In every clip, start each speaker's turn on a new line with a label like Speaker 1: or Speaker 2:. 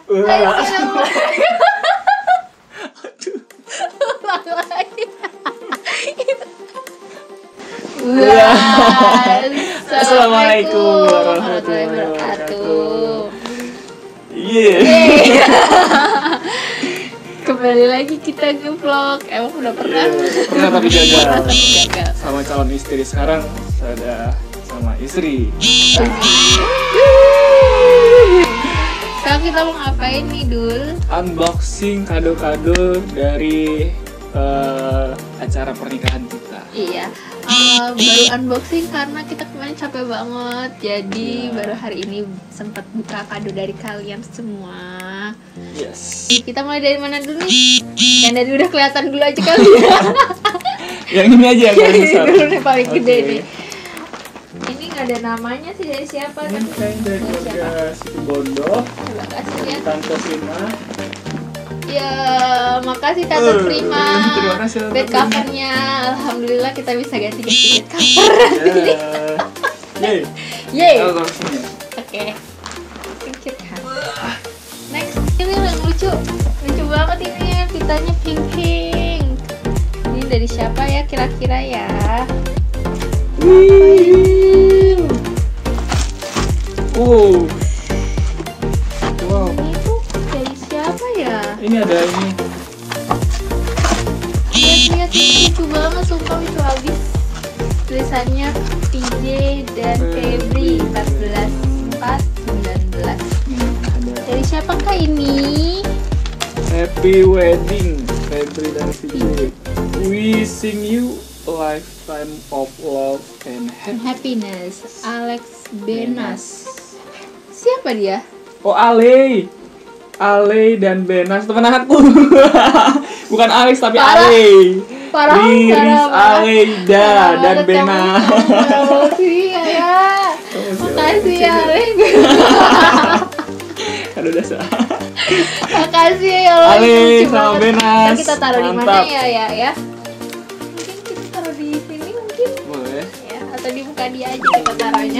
Speaker 1: Assalamualaikum warahmatullahi wabarakatuh.
Speaker 2: Kembali lagi kita ke vlog. Emang udah pernah?
Speaker 1: Pernah tapi gagal. Sama calon istri, sekarang sudah sama istri.
Speaker 2: Sekarang kita mau ngapain nih, Dul?
Speaker 1: Unboxing kado-kado dari acara pernikahan kita.
Speaker 2: Iya, baru unboxing karena kita kemarin capek banget. Jadi baru hari ini sempat buka kado dari kalian semua.
Speaker 1: Yes.
Speaker 2: Kita mulai dari mana dulu nih? Yang dari udah kelihatan dulu aja kali ya.
Speaker 1: Yang ini aja yang paling besar.
Speaker 2: Dulu nih paling gede nih. Ini nggak ada namanya sih dari siapa?
Speaker 1: Ini dari keluarga Situ Bondo.
Speaker 2: Terima kasih ya.
Speaker 1: Tante Sina.
Speaker 2: Ya, makasih Tante Prima.
Speaker 1: Terima kasih Tante
Speaker 2: Bed
Speaker 1: Prima.
Speaker 2: covernya, alhamdulillah kita bisa ganti-ganti bed cover nanti.
Speaker 1: Yeay.
Speaker 2: Yeay.
Speaker 1: Taruh sini.
Speaker 2: Oke. Singkirkan. Next, ini yang lucu banget ini, pitanya pink. Ini dari siapa ya kira-kira ya?
Speaker 1: Wow.
Speaker 2: Ini tuh dari siapa ya?
Speaker 1: Ini ada ini.
Speaker 2: Lihat, lucu banget, sumpah lucu habis. Tulisannya PJ dan Febri 14/4/19. Dari siapakah ini?
Speaker 1: Happy wedding, Febri dan PJ. Wishing you a lifetime of love and
Speaker 2: Happiness, Alex Benas. Siapa dia?
Speaker 1: Oh, Ale dan Benas teman aku. Bukan Alex tapi
Speaker 2: Parah.
Speaker 1: Ale.
Speaker 2: Parah,
Speaker 1: Riris,
Speaker 2: parah.
Speaker 1: Aleida dan Benas.
Speaker 2: Makasih ya. Makasih ya, Alex.
Speaker 1: Aduh dasar.
Speaker 2: Makasih ya Allah.
Speaker 1: Ale
Speaker 2: Lucu
Speaker 1: sama
Speaker 2: banget.
Speaker 1: Benas.
Speaker 2: Ntar kita taruh di mana
Speaker 1: Mantap.
Speaker 2: ya? Mungkin kita taruh di sini mungkin.
Speaker 1: Boleh.
Speaker 2: Ya, atau di muka dia aja kita taruhnya.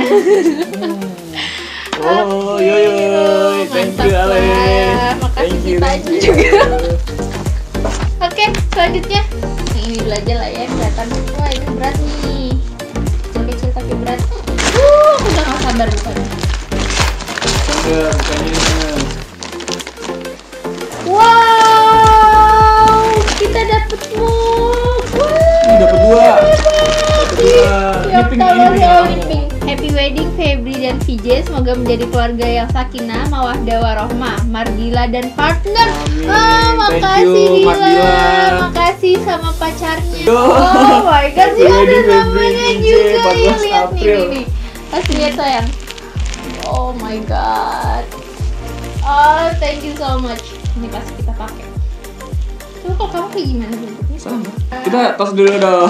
Speaker 1: Oh,
Speaker 2: Oke,
Speaker 1: yoy. Thank you,
Speaker 2: mantap
Speaker 1: Ale.
Speaker 2: lah. Makasih kita aja juga. Oke, selanjutnya yang ini dulu aja lah ya, kelihatan. Wah, ini berat nih. Kecil tapi berat. Aku udah gak sabar bukannya.
Speaker 1: Ya, bukannya.
Speaker 2: Wow, kita dapet mug.
Speaker 1: Ini dapat dua. Ini pink, ini pink.
Speaker 2: Happy wedding Febri dan VJ, semoga menjadi keluarga yang sakinah, mawaddah warohmah, Mardila dan partner.
Speaker 1: Amin.
Speaker 2: Makasih
Speaker 1: Thank you,
Speaker 2: Dila.
Speaker 1: Mardila.
Speaker 2: Makasih sama pacarnya.
Speaker 1: Yo.
Speaker 2: Oh my god,
Speaker 1: Happy
Speaker 2: sih ada
Speaker 1: wedding, Febri,
Speaker 2: namanya
Speaker 1: VJ,
Speaker 2: juga.
Speaker 1: 14
Speaker 2: Ya, lihat
Speaker 1: April.
Speaker 2: nih. Kasih lihat sayang. Oh my god. Oh, thank you so much. Ini pasti kita pakai. Coba kok kamu kayak gimana bentuknya?
Speaker 1: Sama. Kita tos dulu dong.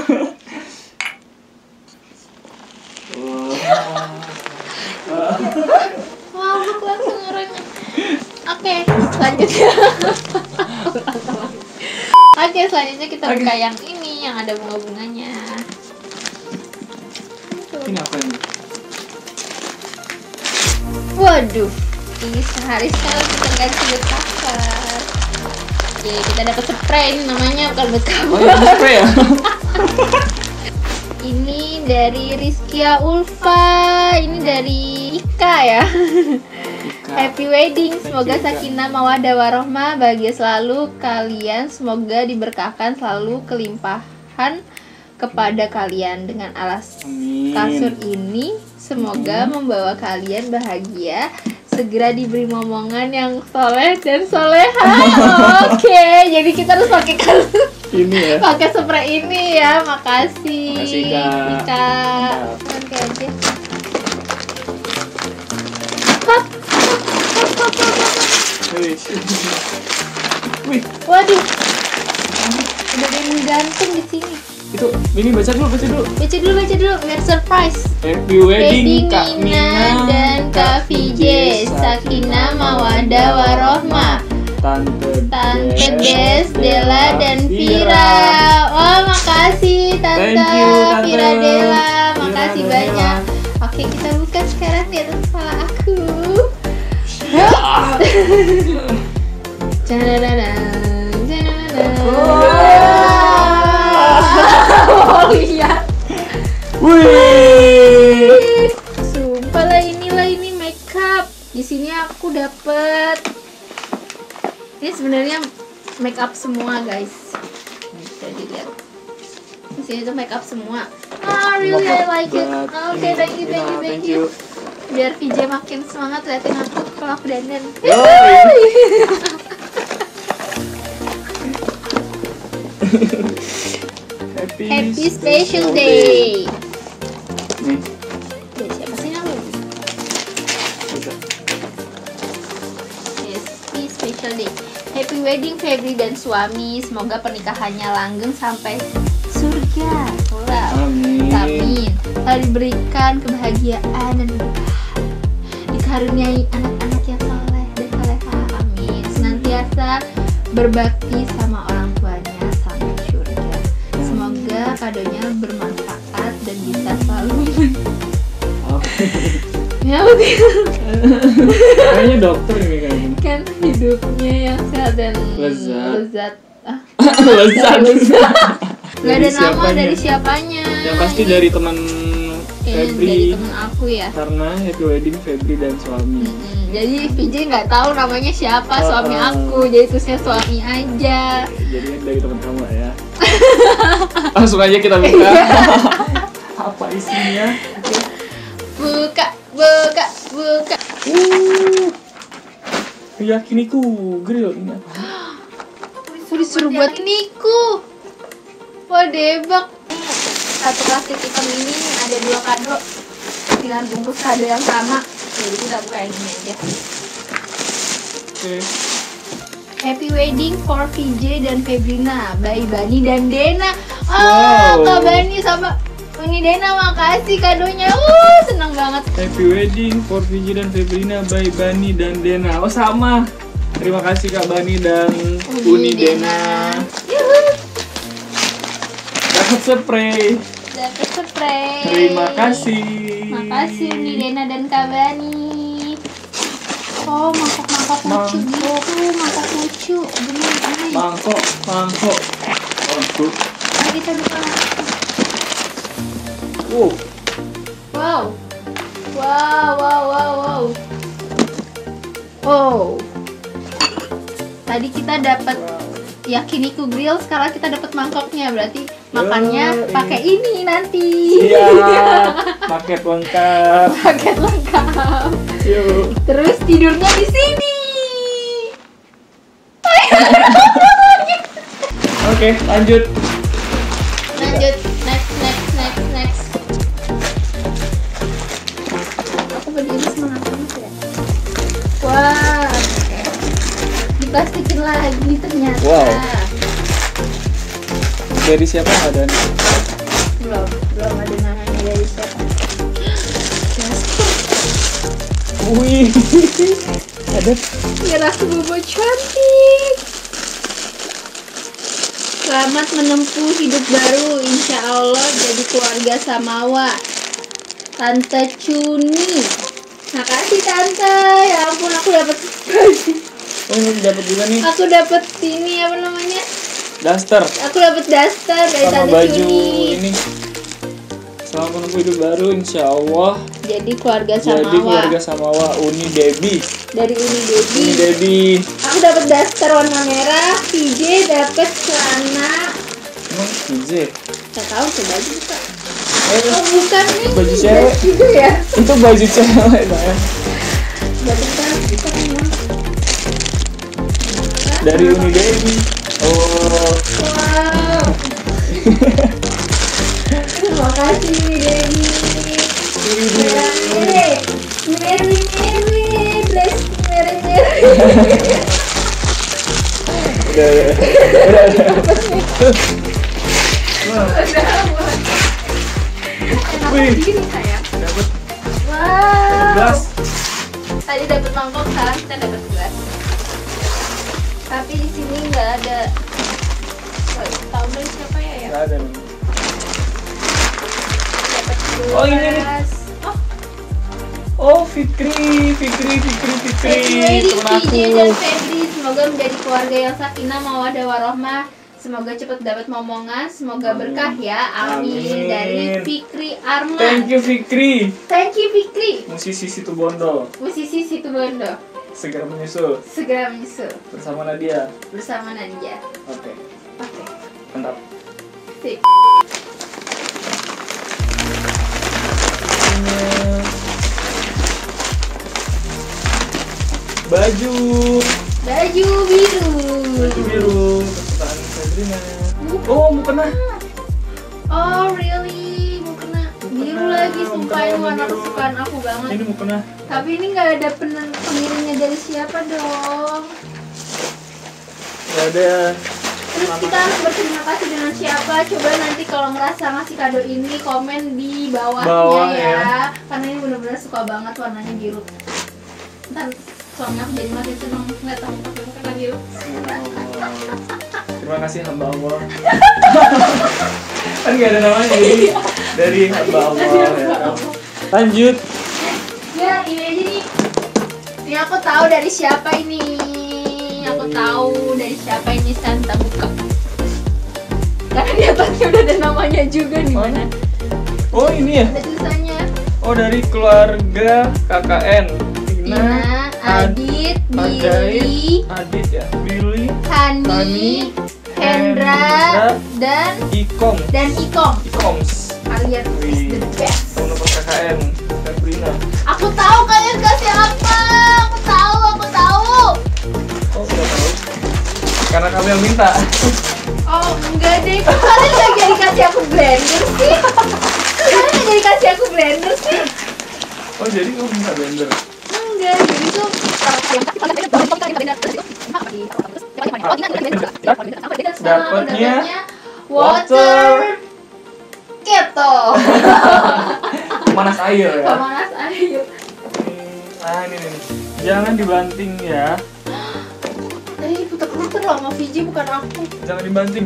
Speaker 2: Wah, aku langsung orangnya. Oke, selanjutnya. Oke, selanjutnya kita buka yang ini, yang ada bunga-bunganya.
Speaker 1: Ini apa ini?
Speaker 2: Waduh, ini sehari sekali kita ganti bed cover. Oke, kita dapat spray, ini namanya bukan bed cover.
Speaker 1: Oh, ini spray ya?
Speaker 2: Ini dari Rizkia Ulfa, ini dari Ika ya. Happy wedding, semoga sakinah mawaddah warohmah, bahagia selalu kalian, semoga diberkahkan selalu kelimpahan kepada kalian dengan alas
Speaker 1: Amin.
Speaker 2: kasur ini, semoga membawa kalian bahagia, segera diberi momongan yang soleh dan soleha. Oke, jadi kita harus pakai kasur.
Speaker 1: Ini ya.
Speaker 2: Pakai spray ini ya, makasih.
Speaker 1: Makasih, Kak.
Speaker 2: Kak.
Speaker 1: Mantap.
Speaker 2: Oke aja.
Speaker 1: Wih,
Speaker 2: Waduh, udah ada yang gantung di sini.
Speaker 1: itu ini baca dulu.
Speaker 2: Baca dulu, biar surprise.
Speaker 1: Happy wedding Kak
Speaker 2: Nina dan Kak VJ, sakinah mawaddah warohmah. Tante Des, Della dan Vira. Wah, makasih Tante
Speaker 1: Thank you, Tante.
Speaker 2: Vira Della. Makasih
Speaker 1: Vira dan
Speaker 2: banyak.
Speaker 1: Della.
Speaker 2: Oke, kita buka sekarang di atas kepala aku.
Speaker 1: Ya.
Speaker 2: Oh lihat.
Speaker 1: Wih.
Speaker 2: Sumpah lah, ini makeup. Di sini aku dapet. Ini sebenarnya makeup semua guys. Bisa dilihat. Di sini tuh makeup semua. Really I like it. Oke, thank you. Biar VJ makin semangat liatin aku kalau aku dandan. Happy special day.
Speaker 1: Nih.
Speaker 2: Ya, siapa sih namanya? Happy special day. Happy wedding Febri dan suami. Semoga pernikahannya langgeng sampai surga. Amin. Telah diberikan kebahagiaan dan dikaruniai anak-anak yang soleh dan soleha. Amin. Senantiasa berbakti sama orang tuanya sampai surga. Semoga kadonya bermanfaat dan bisa selalu ya begitu.
Speaker 1: Kayaknya dokter ini kayaknya.
Speaker 2: Kan hidupnya yang sehat dan
Speaker 1: lezat.
Speaker 2: lezat. Gak ada nama
Speaker 1: siapanya?
Speaker 2: dari siapanya.
Speaker 1: Yang pasti dari teman Febri.
Speaker 2: Dari teman aku ya.
Speaker 1: Karena happy wedding Febri dan suami.
Speaker 2: Jadi VJ nggak tahu namanya siapa suami aku, jadi tulisnya suami aja.
Speaker 1: Jadi dari teman kamu ya. Langsung aja kita buka. Apa isinya?
Speaker 2: Buka.
Speaker 1: Yakiniku grill ini apa?
Speaker 2: Disuruh buat niku. Wah debak. Satu plastik hitam ini ada 2 kado dengan bungkus kado yang sama. Jadi kita buka yang ini aja.
Speaker 1: Oke.
Speaker 2: Happy wedding for VJ dan Febrina by Bani dan Dena.
Speaker 1: Wow.
Speaker 2: Kak Bani sama Uni Dena, makasih kadonya. Seneng banget.
Speaker 1: Happy wedding for VJ dan Febrina by Bani dan Dena. Oh sama. Terima kasih Kak Bani dan Uni Dena. Dapat spray.
Speaker 2: Dapat spray.
Speaker 1: Terima kasih.
Speaker 2: Makasih Uni Dena dan Kak Bani. Oh, mangkok lucu gitu. Mangkok lucu. Bener.
Speaker 1: Mangkok. Aduh.
Speaker 2: Ayo kita buka.
Speaker 1: Wow.
Speaker 2: Oh. Tadi kita dapat yakiniku grill, sekarang kita dapat mangkoknya. Berarti makannya pakai ini nanti.
Speaker 1: Siap. Paket lengkap. Yuk.
Speaker 2: Terus tidurnya di sini.
Speaker 1: Oke, lanjut.
Speaker 2: Next. Aku berdiri semangat banget ya. Wah, diplastikin lagi ternyata.
Speaker 1: Wow. Dari siapa ada nih?
Speaker 2: Belum ada namanya dari siapa.
Speaker 1: Wih. Ada.
Speaker 2: Rasa bobo cantik. Selamat menempuh hidup baru, insya Allah jadi keluarga Samawa. Tante Cuni. Makasih Tante. Ya ampun, aku dapat.
Speaker 1: Oh, ini dapat juga nih.
Speaker 2: Aku dapat ini apa namanya?
Speaker 1: Daster.
Speaker 2: Aku dapat daster dari
Speaker 1: Sama
Speaker 2: Tante
Speaker 1: baju
Speaker 2: Cuni.
Speaker 1: ini. Selamat menempuh hidup baru, insya Allah.
Speaker 2: Jadi keluarga
Speaker 1: Jadi
Speaker 2: Samawa.
Speaker 1: keluarga Samawa Uni Debbie.
Speaker 2: Dari Uni Debbie.
Speaker 1: Uni Debbie.
Speaker 2: Aku dapat daster warna merah. VJ dapat celana.
Speaker 1: Emang PJ?
Speaker 2: Gak tahu, coba aja buka. Oh bukan nih.
Speaker 1: Baju cewek.
Speaker 2: Juga ya.
Speaker 1: Itu baju cewek ya.
Speaker 2: Berarti kita memang.
Speaker 1: Dari Uni Debbie. Oh.
Speaker 2: Wow. Terima kasih Uni Debbie. Merry. Bless Merry.
Speaker 1: Udah. Wih.
Speaker 2: Gini sayang.
Speaker 1: Dapat
Speaker 2: Wow.
Speaker 1: gelas.
Speaker 2: Tadi dapat mangkok, sekarang kita dapat gelas. Tapi di sini nggak ada. Tahu dari siapa ya?
Speaker 1: Nggak ada nih.
Speaker 2: Dapat gelas.
Speaker 1: Oh, ini nih. Oh, Fikri.
Speaker 2: Happy wedding
Speaker 1: Temen
Speaker 2: VJ
Speaker 1: aku.
Speaker 2: dan Febri. Semoga menjadi keluarga yang sakinah mawaddah warahmah. Semoga cepat dapat momongan. Semoga berkah ya. Amin.
Speaker 1: Amin.
Speaker 2: Dari Fikri Arman.
Speaker 1: Thank you, Fikri.
Speaker 2: Thank you Fikri.
Speaker 1: Musisi Situbondo.
Speaker 2: Musisi Situbondo.
Speaker 1: Segera menyusul
Speaker 2: Segera menyusul
Speaker 1: bersama Nadia.
Speaker 2: bersama Nadia.
Speaker 1: Oke,
Speaker 2: Oke.
Speaker 1: mantap.
Speaker 2: Sip.
Speaker 1: Baju
Speaker 2: Baju
Speaker 1: biru kesukaan Febrina. Oh, mukena.
Speaker 2: Oh really? Mukena biru lagi. Sumpah ini
Speaker 1: mukena
Speaker 2: warna
Speaker 1: biru.
Speaker 2: kesukaan aku banget.
Speaker 1: Ini mukena.
Speaker 2: Tapi ini nggak ada pengirimnya dari siapa dong?
Speaker 1: Gak ada.
Speaker 2: Terus kita harus berterima kasih dengan siapa? Coba nanti kalau ngerasa ngasih kado ini komen di bawahnya
Speaker 1: Bawah,
Speaker 2: ya.
Speaker 1: ya.
Speaker 2: Karena ini bener-bener suka banget warnanya biru. Ntar suami aku jadi makin seneng ngeliat aku pakai mukena biru.
Speaker 1: Terima kasih hamba Allah. Kan gak ada namanya jadi dari hamba Allah ya. Lanjut.
Speaker 2: Ya ini aja nih. Ini aku tahu dari siapa ini. Aku tahu dari siapa ini, Santa buka. Karena di atasnya udah ada namanya juga di mana.
Speaker 1: Oh, ini ya.
Speaker 2: Ada tulisannya.
Speaker 1: Oh, dari keluarga KKN.
Speaker 2: Tina, Adit, Billy,
Speaker 1: Adit ya. Billy,
Speaker 2: Hani,
Speaker 1: Hani,
Speaker 2: Hendra, dan
Speaker 1: Ikom.
Speaker 2: Ikom.
Speaker 1: Ikoms.
Speaker 2: Kalian is the best.
Speaker 1: Teman-teman KKN. Febrina.
Speaker 2: Aku tahu kalian kasih apa. Aku tahu.
Speaker 1: Oh, udah tahu. Karena kami yang minta.
Speaker 2: Oh enggak deh, kok kalian gak jadi kasih aku blender sih? Kalian gak jadi kasih aku blender sih?
Speaker 1: Oh, jadi kamu minta blender.
Speaker 2: Enggak, jadi tuh
Speaker 1: Dapatnya
Speaker 2: water kettle.
Speaker 1: Pemanas air ya.
Speaker 2: Pemanas air.
Speaker 1: Nah, ini nih. Jangan dibanting ya.
Speaker 2: Tadi puter-puter loh sama Fiji, bukan aku.
Speaker 1: Jangan dibanting.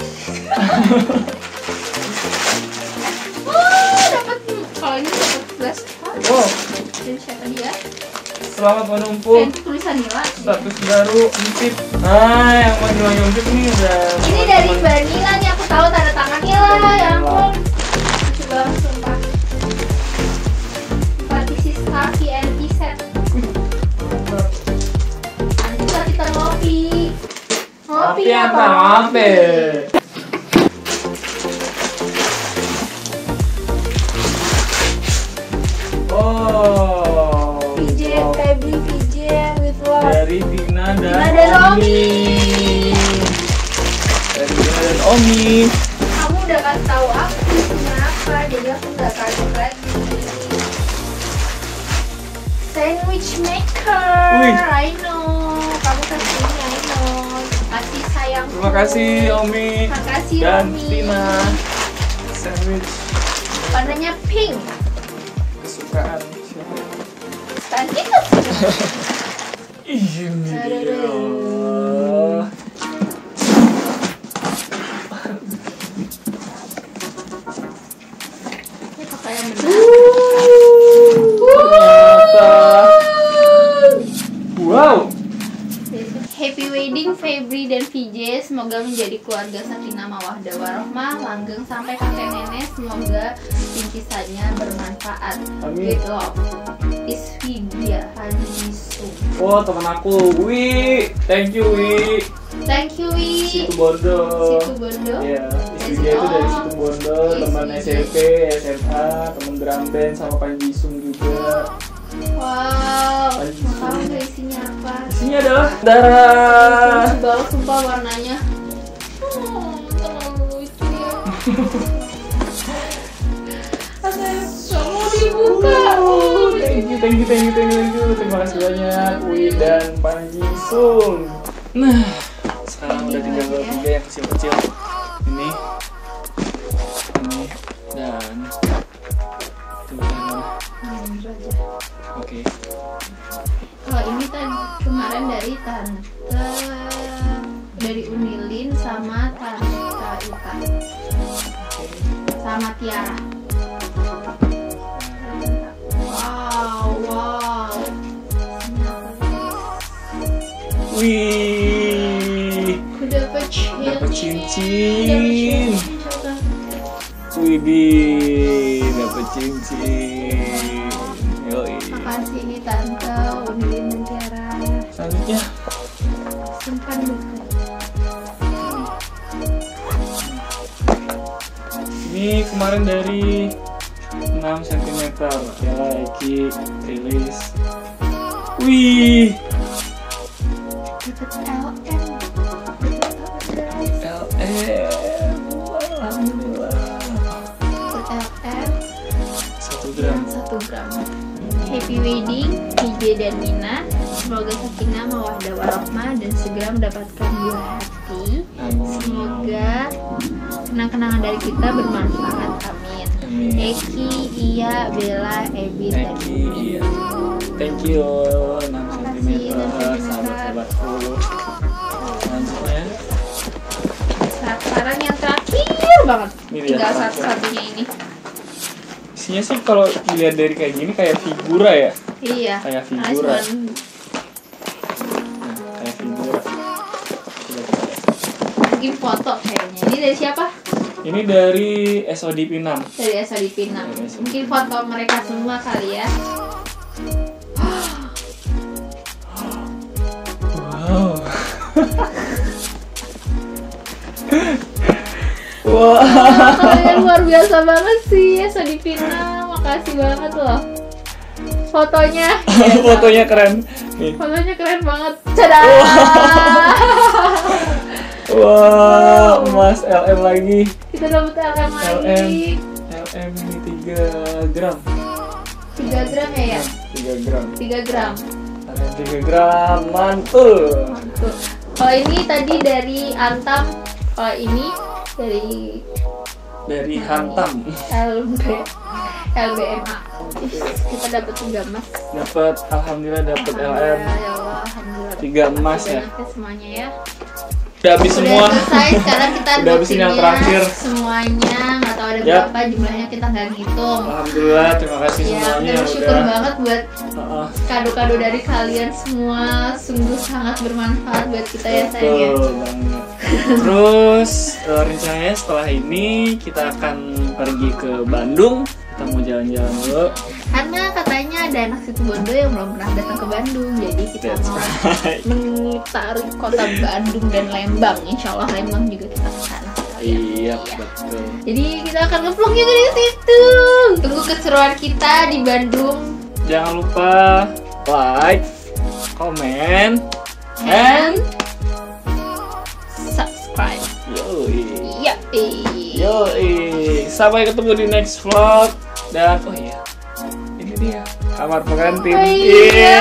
Speaker 2: Dapat kalau ini dapat flash card.
Speaker 1: Oh,
Speaker 2: Dan siapa dia?
Speaker 1: selamat menumpuk.
Speaker 2: Dan tulisan Nila.
Speaker 1: Status baru Untip. Nah, yang mau jual Untip nih udah.
Speaker 2: Ini dari Vanilla nih, aku tahu tanda tangannya lah. Ya ampun. Lucu banget sumpah. 4 pieces kaki and set. Lanjut kita ngopi.
Speaker 1: Ngopi apa ngopi? Oh.
Speaker 2: VJ, Febri, VJ with love.
Speaker 1: Dari Tina dan
Speaker 2: Tina dan Omi.
Speaker 1: Dari Tina dan Omi.
Speaker 2: Kamu udah kasih tahu aku isinya apa, jadi aku nggak kaget lagi. Sandwich maker.
Speaker 1: Wih.
Speaker 2: I know. Kamu kasih ini, I know. Kasih sayang.
Speaker 1: Terima kasih Omi
Speaker 2: Terima kasih
Speaker 1: dan
Speaker 2: Omi.
Speaker 1: Tina. Sandwich
Speaker 2: Warnanya pink.
Speaker 1: kesukaan siapa?
Speaker 2: Kan kita sih.
Speaker 1: Ini dia.
Speaker 2: Ini pakai yang benar.
Speaker 1: Ternyata. Wow.
Speaker 2: Happy wedding Febri dan VJ. Semoga menjadi keluarga sakinah mawaddah warahmah, langgeng sampai kakek nenek. Semoga bingkisannya bermanfaat.
Speaker 1: Amin.
Speaker 2: With love. Is Vidya Hanisu.
Speaker 1: Oh, teman aku, Wi. Thank you, Wi.
Speaker 2: Thank you Wi.
Speaker 1: Situ Bondo.
Speaker 2: Situ Bondo.
Speaker 1: Iya, istrinya itu dari Situ Bondo, teman SMP, SMA, teman drum band sama Panji Sung juga.
Speaker 2: Wow.
Speaker 1: Panji
Speaker 2: Mau
Speaker 1: Sung.
Speaker 2: tahu nggak isinya apa?
Speaker 1: Isinya adalah darah.
Speaker 2: Lucu banget sumpah warnanya. Terlalu lucu ya. Gak mau dibuka.
Speaker 1: Thank you. Terima kasih banyak, Wi dan Panji Sung. Nah, sekarang udah tinggal tiga yang kecil-kecil. Ini, dan oke.
Speaker 2: Kalau ini tadi kemarin dari tante dari Unilin sama tante Ita sama Tiara. Wow,
Speaker 1: Wih,
Speaker 2: Dapat
Speaker 1: cincin. Widih, dapat cincin. Yoi.
Speaker 2: Makasih nih Tante Undin dan Tiara.
Speaker 1: Selanjutnya
Speaker 2: Simpan buku.
Speaker 1: ini kemarin dari 6 cm ya, Eki rilis. Wih,
Speaker 2: Dapat LM.
Speaker 1: LM. Alhamdulillah.
Speaker 2: Dapat LM
Speaker 1: 1 gram.
Speaker 2: 1 gram. Happy wedding DJ dan Mina. Semoga sakinah mawaddah warahmah dan segera mendapatkan buah hati. Semoga kenang-kenangan dari kita bermanfaat. Amin.
Speaker 1: Amin.
Speaker 2: Eki, Iya, Bella, Ebi, dan
Speaker 1: Eki, iya. Thank you 6 cm sahabat-sahabatku. Selanjutnya
Speaker 2: saran yang terakhir banget.
Speaker 1: Ini dia
Speaker 2: Tinggal
Speaker 1: terakhir.
Speaker 2: satu-satunya ini.
Speaker 1: isinya sih kalau dilihat dari kayak gini kayak figura ya.
Speaker 2: Iya.
Speaker 1: Kayak
Speaker 2: Karena
Speaker 1: figura.
Speaker 2: cuman
Speaker 1: Kayak figura. Coba kita lihat.
Speaker 2: mungkin foto kayaknya. Ini dari siapa?
Speaker 1: Ini dari SOD Pinang.
Speaker 2: Dari SOD Pinang.
Speaker 1: Dari SOD.
Speaker 2: Mungkin foto mereka semua kali ya.
Speaker 1: Wow. Wah.
Speaker 2: Kalian luar biasa banget sih SOD Pinang. Makasih banget loh. Fotonya.
Speaker 1: Fotonya keren. Nih.
Speaker 2: Fotonya keren banget. Cadah.
Speaker 1: Wah, emas LM lagi.
Speaker 2: Kita dapat LM lagi.
Speaker 1: LM ini 3 gram.
Speaker 2: 3 gram ya ya?
Speaker 1: 3 gram.
Speaker 2: 3 gram.
Speaker 1: LM 3 gram, mantul.
Speaker 2: Mantap. Kalau ini tadi dari Antam. Kalau ini dari
Speaker 1: Hantam.
Speaker 2: LBMA. Kita dapat 3 emas.
Speaker 1: Dapat, alhamdulillah dapat LM.
Speaker 2: Ya Allah, alhamdulillah.
Speaker 1: 3 emas ya.
Speaker 2: Banyak semuanya ya.
Speaker 1: Udah habis semua.
Speaker 2: Udah selesai, sekarang kita
Speaker 1: Udah habisin yang
Speaker 2: unboxingnya
Speaker 1: terakhir.
Speaker 2: semuanya, nggak tahu ada
Speaker 1: Yap.
Speaker 2: berapa jumlahnya, kita nggak ngitung.
Speaker 1: Alhamdulillah, terima kasih
Speaker 2: Ya,
Speaker 1: semuanya
Speaker 2: kita
Speaker 1: yang
Speaker 2: bersyukur
Speaker 1: udah.
Speaker 2: banget buat
Speaker 1: Heeh.
Speaker 2: kado-kado dari kalian semua, sungguh sangat bermanfaat buat kita ya sayang ya.
Speaker 1: Betul banget. Terus rencananya setelah ini kita akan pergi ke Bandung. Kita mau jalan-jalan dulu.
Speaker 2: Karena katanya ada anak situ Bondo yang belum pernah datang ke Bandung, jadi kita
Speaker 1: That's
Speaker 2: mau
Speaker 1: right.
Speaker 2: mengitari kota Bandung dan Lembang. Insya Allah Lembang juga kita ke sana sekalian.
Speaker 1: Iya,
Speaker 2: Iya.
Speaker 1: betul.
Speaker 2: Jadi kita akan nge-vlog juga di situ. Tunggu keseruan kita di Bandung.
Speaker 1: Jangan lupa like, comment, and
Speaker 2: subscribe.
Speaker 1: yoi.
Speaker 2: Iya.
Speaker 1: Yoi. Sampai ketemu di next vlog. Dan oh iya, ini dia kamar pengantin.
Speaker 2: Oh
Speaker 1: Iya.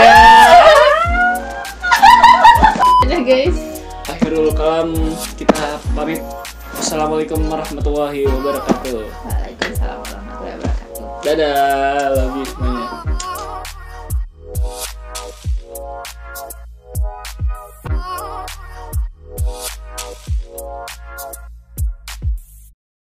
Speaker 2: Udah guys.
Speaker 1: Akhirul kalam, kita pamit. Wassalamualaikum warahmatullahi wabarakatuh.
Speaker 2: Waalaikumsalam warahmatullahi wabarakatuh.
Speaker 1: Dadah, love you semuanya.